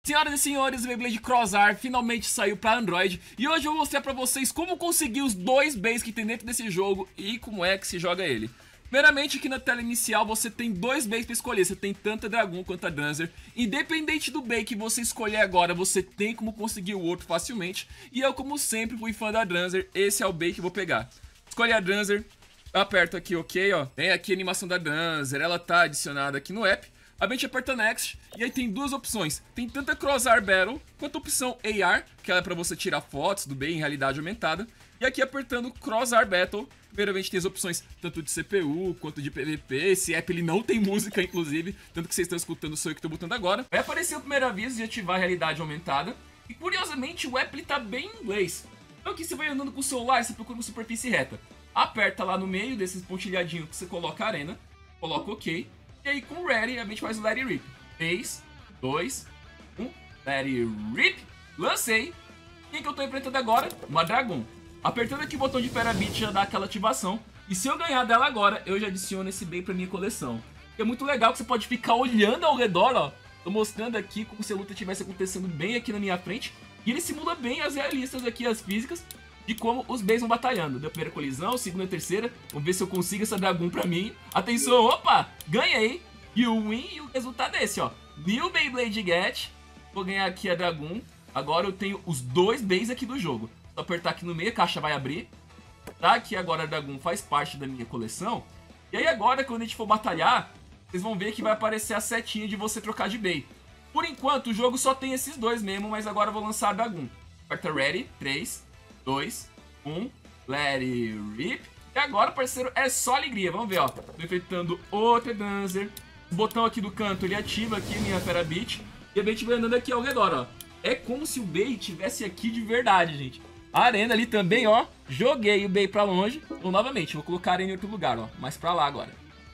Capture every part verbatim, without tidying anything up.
Senhoras e senhores, o Beyblade Crossar finalmente saiu para Android e hoje eu vou mostrar para vocês como conseguir os dois bays que tem dentro desse jogo e como é que se joga ele. Primeiramente, aqui na tela inicial você tem dois bays para escolher, você tem tanto a Dragoon quanto a Dancer. Independente do bay que você escolher agora, você tem como conseguir o outro facilmente. E eu, como sempre, fui fã da Dancer, esse é o bay que eu vou pegar. Escolhe a Dancer, aperto aqui OK, ó. Tem aqui a animação da Dancer, ela tá adicionada aqui no app. A gente aperta Next, e aí tem duas opções. Tem tanto a Crossar Battle, quanto a opção A R, que ela é pra você tirar fotos do bem em realidade aumentada. E aqui apertando Crossar Battle, primeiramente tem as opções tanto de C P U, quanto de P V P. Esse app ele não tem música, inclusive, tanto que vocês estão escutando sou eu que estou botando agora. Vai aparecer o primeiro aviso de ativar a realidade aumentada. E curiosamente o app ele tá bem em inglês. Então aqui você vai andando com o celular, você procura uma superfície reta. Aperta lá no meio desses pontilhadinhos que você coloca a arena, coloca OK. E aí com o Ready a gente faz o Let It Rip. três, dois, um, Let It Rip. Lancei. Quem que eu tô enfrentando agora? Uma Dragoon. Apertando aqui o botão de Parabit já dá aquela ativação. E se eu ganhar dela agora, eu já adiciono esse bem pra minha coleção. É muito legal que você pode ficar olhando ao redor, ó. Tô mostrando aqui como se a luta estivesse acontecendo bem aqui na minha frente. E ele simula bem as realistas aqui, as físicas, de como os bays vão batalhando. Da primeira colisão, segunda e terceira. Vamos ver se eu consigo essa Dragoon pra mim. Atenção, opa! Ganhei! E o win e o resultado é esse, ó. New Beyblade Get. Vou ganhar aqui a Dragoon. Agora eu tenho os dois bays aqui do jogo. Só apertar aqui no meio, a caixa vai abrir. Tá? Aqui agora a Dragoon faz parte da minha coleção. E aí agora, quando a gente for batalhar, vocês vão ver que vai aparecer a setinha de você trocar de bay. Por enquanto, o jogo só tem esses dois mesmo, mas agora eu vou lançar a Dragoon. Aperta Ready, três, dois, um, Let It Rip. E agora, parceiro, é só alegria. Vamos ver, ó. Tô enfrentando outra Dancer. O botão aqui do canto, ele ativa aqui minha Parabit. E a gente vai andando aqui ao redor, ó. É como se o bay estivesse aqui de verdade, gente. A arena ali também, ó. Joguei o bay pra longe. Então, novamente, vou colocar a arena em outro lugar, ó. Mais pra lá agora.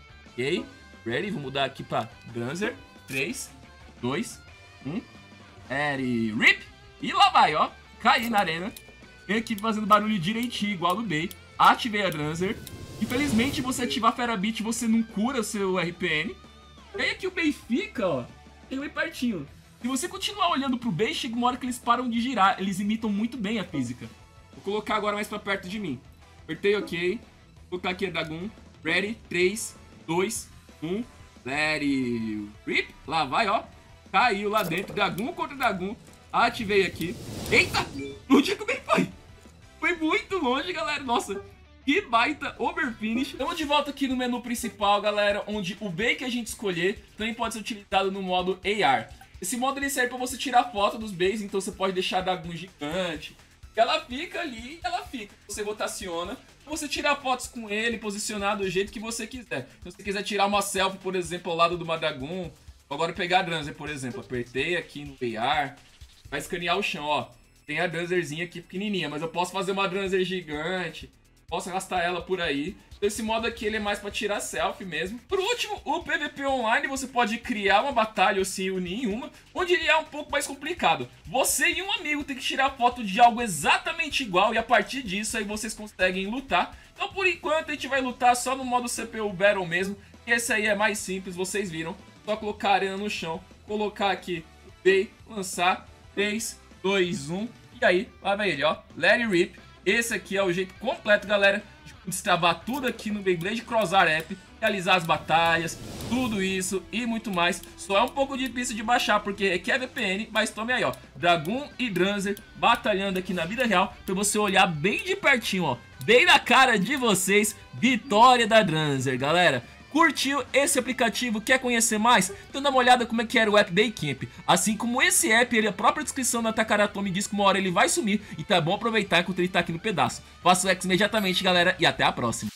Ok. Ready. Vou mudar aqui pra Dancer. três, dois, um. Let It Rip. E lá vai, ó. Caí na arena. Vem aqui fazendo barulho direitinho, igual no bay. Ativei a Dancer. Infelizmente, você ativar a Parabit, você não cura o seu R P N. E aí aqui o bay fica, ó. Tem bem pertinho. Se você continuar olhando pro bay, chega uma hora que eles param de girar. Eles imitam muito bem a física. Vou colocar agora mais pra perto de mim. Apertei OK. Vou colocar aqui a Dragoon. Ready. três, dois, um. Let It Rip. Lá vai, ó. Caiu lá dentro. Dragoon contra Dragoon. Ativei aqui. Eita! Onde é que o bay foi? Foi muito longe, galera. Nossa. Que baita overfinish. Estamos de volta aqui no menu principal, galera, onde o bay que a gente escolher também pode ser utilizado no modo A R. Esse modo ele serve para você tirar foto dos bays, então você pode deixar a Dragoon gigante. Ela fica ali, ela fica. Você rotaciona, você tira fotos com ele, posicionar do jeito que você quiser. Se você quiser tirar uma selfie, por exemplo, ao lado de uma Dragoon, agora pegar a Dancer, por exemplo, apertei aqui no A R, vai escanear o chão, ó. Tem a Dancerzinha aqui pequenininha, mas eu posso fazer uma Dancer gigante. Posso arrastar ela por aí. Então esse modo aqui ele é mais pra tirar selfie mesmo. Por último, o P V P online você pode criar uma batalha ou se unir em uma, onde ele é um pouco mais complicado. Você e um amigo tem que tirar foto de algo exatamente igual e a partir disso aí vocês conseguem lutar. Então por enquanto a gente vai lutar só no modo C P U Battle mesmo. Esse aí é mais simples, vocês viram. Só colocar a arena no chão, colocar aqui o bay, lançar, três, dois, um. E aí, lá vai ele, ó. Let It Rip. Esse aqui é o jeito completo, galera, de destravar tudo aqui no Beyblade Crossar App, realizar as batalhas, tudo isso e muito mais. Só é um pouco difícil de baixar porque requer V P N, mas tome aí, ó, Dragoon e Dancer batalhando aqui na vida real, pra você olhar bem de pertinho, ó, bem na cara de vocês, vitória da Dancer, galera. Curtiu esse aplicativo? Quer conhecer mais? Então dá uma olhada como é que era o app Baycamp. Assim como esse app, ele, a própria descrição da Takarato me diz que uma hora ele vai sumir. Então é bom aproveitar enquanto ele tá aqui no pedaço. Faça o X imediatamente, galera, e até a próxima.